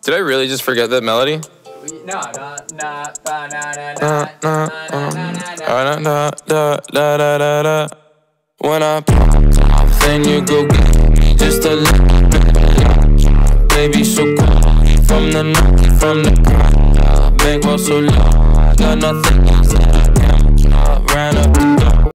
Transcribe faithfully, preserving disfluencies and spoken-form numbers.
Did I really just forget that melody? No, no, no, ba, na, na, Uh, na, uh, na, um, na, na, na, uh, da, da, da, da, da, da. When I pop, then you go get me just a little bit. Baby, so cool. From the north, from the bankroll so low. Got nothing.